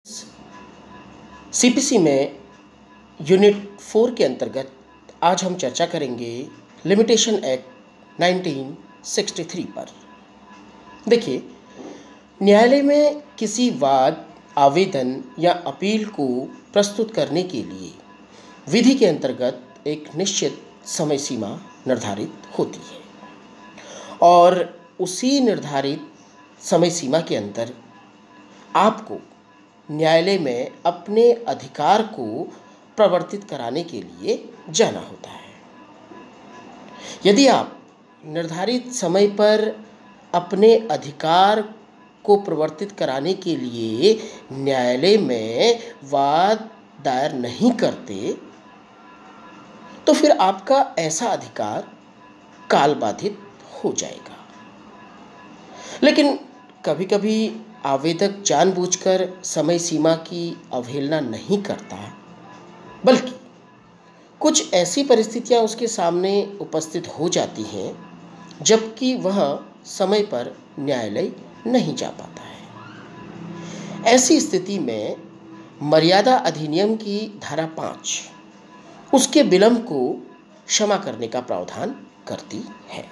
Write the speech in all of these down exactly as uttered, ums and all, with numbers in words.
CPC में unit four के अंतर्गत आज हम चर्चा करेंगे limitation act nineteen sixty three पर। देखिए, न्यायालय में किसी वाद, आवेदन या अपील को प्रस्तुत करने के लिए विधि के अंतर्गत एक निश्चित समय सीमा निर्धारित होती है और उसी निर्धारित समय सीमा के अंदर आपको न्यायालय में अपने अधिकार को प्रवर्तित कराने के लिए जाना होता है। यदि आप निर्धारित समय पर अपने अधिकार को प्रवर्तित कराने के लिए न्यायालय में वाद दायर नहीं करते, तो फिर आपका ऐसा अधिकार कालबाधित हो जाएगा। लेकिन कभी कभी आवेदक जानबूझकर समय सीमा की अवहेलना नहीं करता, बल्कि कुछ ऐसी परिस्थितियां उसके सामने उपस्थित हो जाती हैं जबकि वह समय पर न्यायालय नहीं जा पाता है। ऐसी स्थिति में मर्यादा अधिनियम की धारा पाँच उसके विलंब को क्षमा करने का प्रावधान करती है।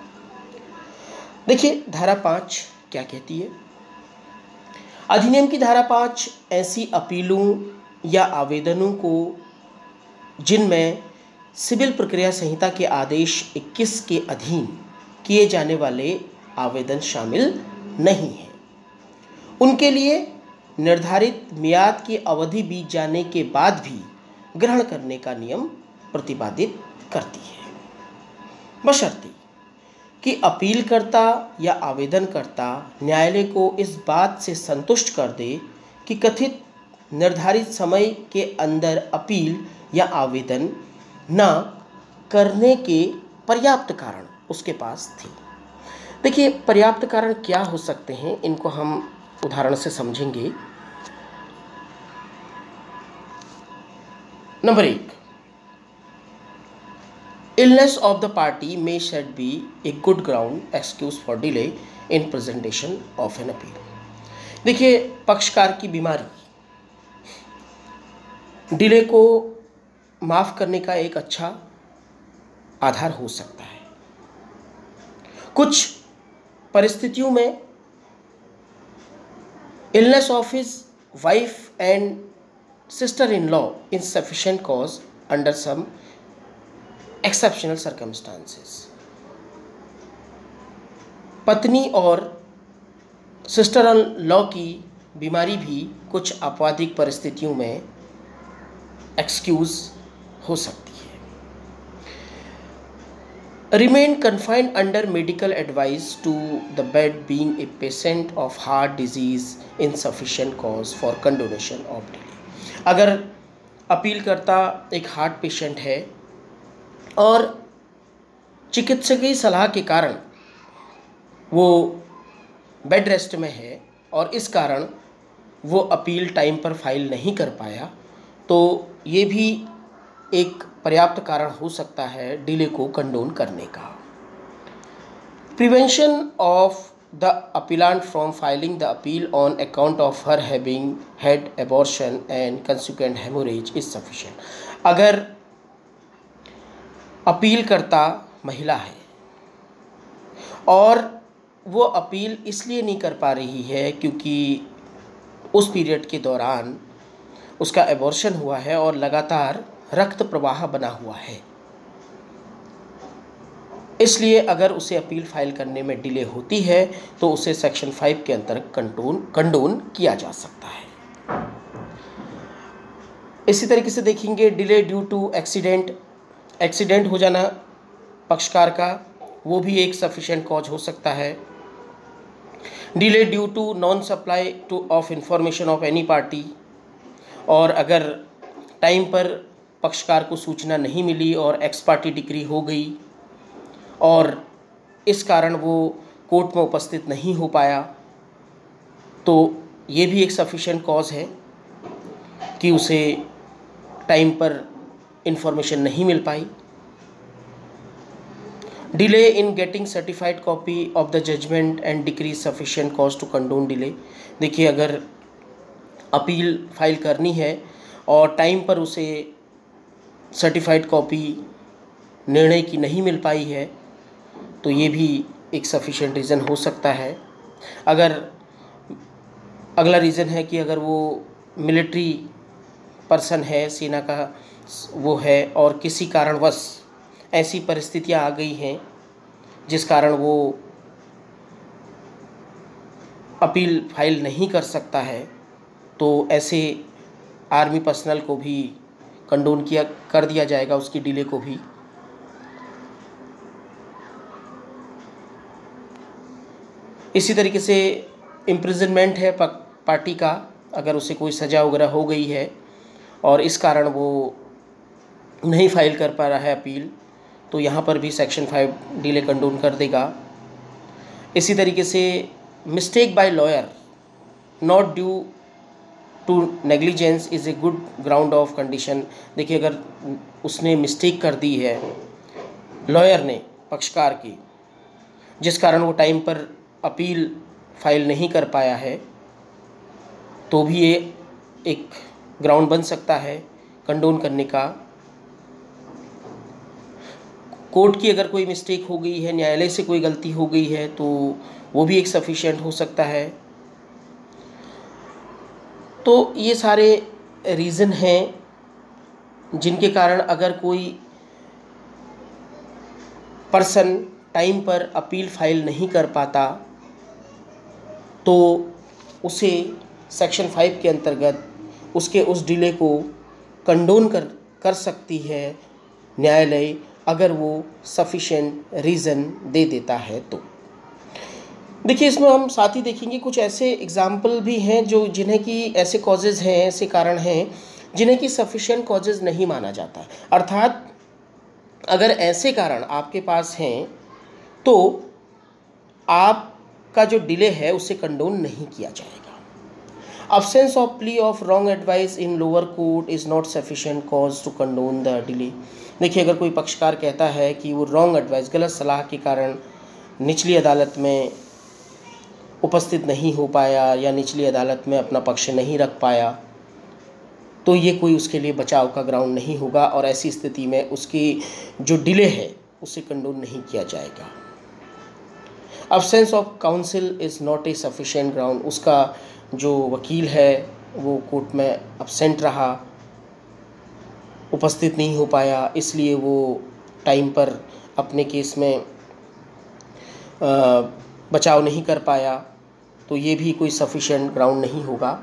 देखिए, धारा पाँच क्या कहती है। अधिनियम की धारा पाँच ऐसी अपीलों या आवेदनों को जिनमें सिविल प्रक्रिया संहिता के आदेश इक्कीस के अधीन किए जाने वाले आवेदन शामिल नहीं हैं, उनके लिए निर्धारित मियाद की अवधि बीत जाने के बाद भी ग्रहण करने का नियम प्रतिपादित करती है, बशर्ते कि अपीलकर्ता या आवेदनकर्ता न्यायालय को इस बात से संतुष्ट कर दे कि कथित निर्धारित समय के अंदर अपील या आवेदन न करने के पर्याप्त कारण उसके पास थे। देखिए, पर्याप्त कारण क्या हो सकते हैं, इनको हम उदाहरण से समझेंगे। नंबर एक, illness of the party may should be a good ground excuse for delay in presentation of an appeal। देखिए, पक्षकार की बीमारी डिले को माफ करने का एक अच्छा आधार हो सकता है। कुछ परिस्थितियों में illness of his wife and sister-in-law is sufficient cause under some exceptional circumstances. पत्नी और सिस्टर इन लॉ की बीमारी भी कुछ आपराधिक परिस्थितियों में एक्सक्यूज हो सकती है। Remain confined under medical advice to the bed being a patient of heart disease insufficient cause for condonation of delay. अगर अपीलकर्ता एक हार्ट पेशेंट है और चिकित्सकीय सलाह के कारण वो बेड रेस्ट में है और इस कारण वो अपील टाइम पर फाइल नहीं कर पाया, तो ये भी एक पर्याप्त कारण हो सकता है डिले को कंडोन करने का। Prevention of the appellant from filing the appeal on account of her having had abortion and consequent haemorrhage is sufficient. अगर अपीलकर्ता महिला है और वो अपील इसलिए नहीं कर पा रही है क्योंकि उस पीरियड के दौरान उसका एबॉर्शन हुआ है और लगातार रक्त प्रवाह बना हुआ है, इसलिए अगर उसे अपील फाइल करने में डिले होती है तो उसे सेक्शन फाइव के अंतर्गत कंडोन कंडोन किया जा सकता है। इसी तरीके से देखेंगे, delay due to accident accident हो जाना पक्षकार का, वो भी एक सफिशिएंट कॉज हो सकता है। Delay due to non supply to of information of any party, और अगर टाइम पर पक्षकार को सूचना नहीं मिली और एक्स पार्टी डिक्री हो गई और इस कारण वो कोर्ट में उपस्थित नहीं हो पाया, तो ये भी एक सफिशिएंट कॉज है कि उसे टाइम पर इंफॉर्मेशन नहीं मिल पाई। Delay in getting certified copy of the judgment and decree sufficient cause to condone delay. देखिए, अगर अपील फाइल करनी है और टाइम पर उसे सर्टिफाइड कॉपी निर्णय की नहीं मिल पाई है, तो ये भी एक सफिशिएंट रीज़न हो सकता है। अगर अगला रीज़न है कि अगर वो मिलिट्री पर्सन है, सेना का वो है, और किसी कारणवश ऐसी परिस्थितियां आ गई हैं जिस कारण वो अपील फाइल नहीं कर सकता है, तो ऐसे आर्मी पर्सनल को भी कंडोन किया कर दिया जाएगा, उसकी डिले को भी। इसी तरीके से इम्प्रिजनमेंट है पार्टी का, अगर उसे कोई सज़ा वगैरह हो गई है और इस कारण वो नहीं फाइल कर पा रहा है अपील, तो यहाँ पर भी सेक्शन फाइव डिले कंडोन कर देगा। इसी तरीके से mistake by lawyer not due to negligence is a good ground of condition. देखिए, अगर उसने मिस्टेक कर दी है लॉयर ने, पक्षकार की, जिस कारण वो टाइम पर अपील फाइल नहीं कर पाया है, तो भी ये एक ग्राउंड बन सकता है कंडोन करने का। कोर्ट की अगर कोई मिस्टेक हो गई है, न्यायालय से कोई गलती हो गई है, तो वो भी एक सफिशिएंट हो सकता है। तो ये सारे रीज़न हैं जिनके कारण अगर कोई पर्सन टाइम पर अपील फाइल नहीं कर पाता, तो उसे सेक्शन फाइव के अंतर्गत उसके उस डिले को कंडोन कर कर सकती है न्यायालय, अगर वो सफिशिएंट रीज़न दे देता है तो। देखिए, इसमें हम साथ ही देखेंगे कुछ ऐसे एग्जाम्पल भी हैं जो जिन्हें कि ऐसे कॉजेज़ हैं, ऐसे कारण हैं जिन्हें कि सफिशिएंट कॉजेज़ नहीं माना जाता। अर्थात अगर ऐसे कारण आपके पास हैं तो आपका जो डिले है उसे कंडोन नहीं किया जाएगा। Absence of plea of wrong advice in lower court is not sufficient cause to condone the delay। देखिए, अगर कोई पक्षकार कहता है कि वो रॉन्ग एडवाइस, गलत सलाह के कारण निचली अदालत में उपस्थित नहीं हो पाया या निचली अदालत में अपना पक्ष नहीं रख पाया, तो ये कोई उसके लिए बचाव का ग्राउंड नहीं होगा और ऐसी स्थिति में उसकी जो डिले है उसे कंडोन नहीं किया जाएगा। Absence of counsel is not a sufficient ground। उसका जो वकील है वो कोर्ट में अब्सेंट रहा, उपस्थित नहीं हो पाया, इसलिए वो टाइम पर अपने केस में बचाव नहीं कर पाया, तो ये भी कोई सफिशिएंट ग्राउंड नहीं होगा।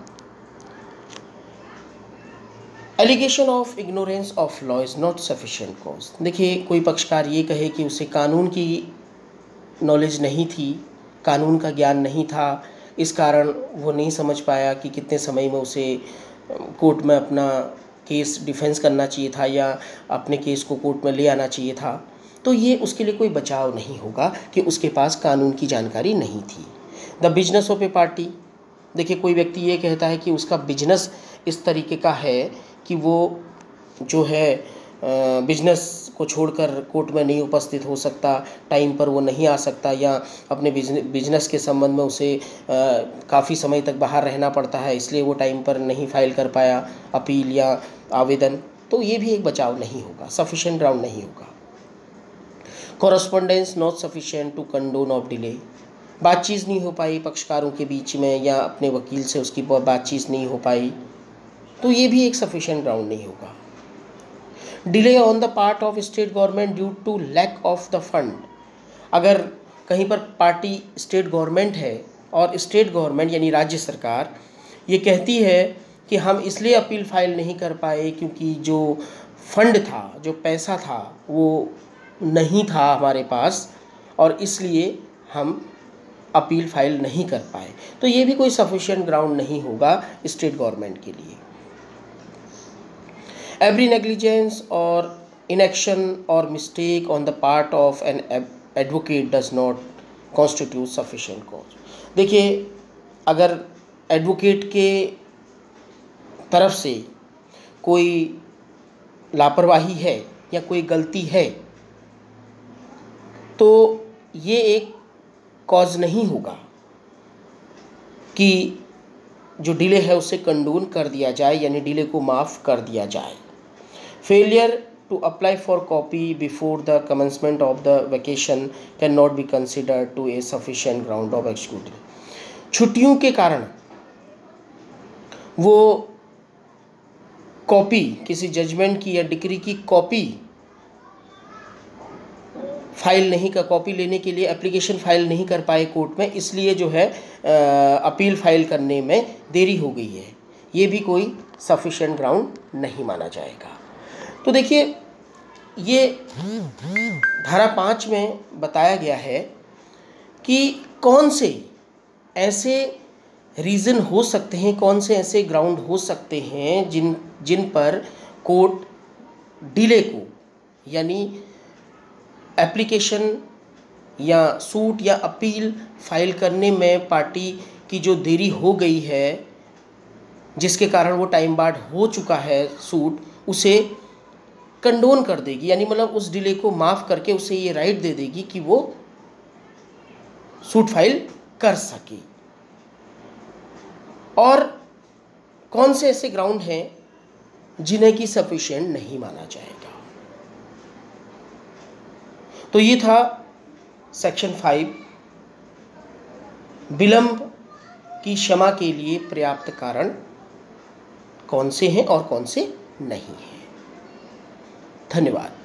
Allegation of ignorance of law is not sufficient cause. देखिए, कोई पक्षकार ये कहे कि उसे कानून की नॉलेज नहीं थी, कानून का ज्ञान नहीं था, इस कारण वो नहीं समझ पाया कि कितने समय में उसे कोर्ट में अपना केस डिफेंस करना चाहिए था या अपने केस को कोर्ट में ले आना चाहिए था, तो ये उसके लिए कोई बचाव नहीं होगा कि उसके पास कानून की जानकारी नहीं थी। The business of a party. देखिए, कोई व्यक्ति ये कहता है कि उसका बिजनेस इस तरीके का है कि वो जो है बिजनेस को छोड़कर कोर्ट में नहीं उपस्थित हो सकता, टाइम पर वो नहीं आ सकता, या अपने बिजनेस के संबंध में उसे काफ़ी समय तक बाहर रहना पड़ता है, इसलिए वो टाइम पर नहीं फाइल कर पाया अपील या आवेदन, तो ये भी एक बचाव नहीं होगा, सफिशिएंट ग्राउंड नहीं होगा। Correspondence not sufficient to condone of delay. बातचीत नहीं हो पाई पक्षकारों के बीच में या अपने वकील से उसकी बातचीत नहीं हो पाई, तो ये भी एक सफिशिएंट ग्राउंड नहीं होगा। Delay on the part of state government due to lack of the fund. अगर कहीं पर पार्टी स्टेट गवर्नमेंट है और स्टेट गवर्नमेंट यानी राज्य सरकार ये कहती है कि हम इसलिए अपील फाइल नहीं कर पाए क्योंकि जो फंड था, जो पैसा था, वो नहीं था हमारे पास और इसलिए हम अपील फाइल नहीं कर पाए, तो ये भी कोई सफिशिएंट ग्राउंड नहीं होगा स्टेट गवर्नमेंट के लिए। Every negligence or inaction or mistake on the part of an advocate does not constitute sufficient cause। देखिए, अगर एडवोकेट के तरफ से कोई लापरवाही है या कोई गलती है, तो ये एक कॉज नहीं होगा कि जो डिले है उसे कंडोन कर दिया जाए, यानी डिले को माफ़ कर दिया जाए। Failure to apply for copy before the commencement of the vacation can not be considered to a sufficient ground of executive. छुट्टियों के कारण वो कॉपी, किसी जजमेंट की या डिक्री की कॉपी फाइल नहीं कर कॉपी लेने के लिए एप्लीकेशन फाइल नहीं कर पाए कोर्ट में, इसलिए जो है अपील फाइल करने में देरी हो गई है, ये भी कोई सफिशिएंट ग्राउंड नहीं माना जाएगा। तो देखिए, ये धारा पाँच में बताया गया है कि कौन से ऐसे रीज़न हो सकते हैं, कौन से ऐसे ग्राउंड हो सकते हैं जिन जिन पर कोर्ट डिले को, यानी एप्लीकेशन या सूट या अपील फाइल करने में पार्टी की जो देरी हो गई है, जिसके कारण वो टाइम बार्ड हो चुका है सूट, उसे कंडोन कर देगी, यानी मतलब उस डिले को माफ़ करके उसे ये राइट दे देगी कि वो सूट फाइल कर सके। और कौन से ऐसे ग्राउंड हैं जिन्हें की सफिशिएंट नहीं माना जाएगा। तो ये था सेक्शन फाइव, विलंब की क्षमा के लिए पर्याप्त कारण कौन से हैं और कौन से नहीं हैं। धन्यवाद।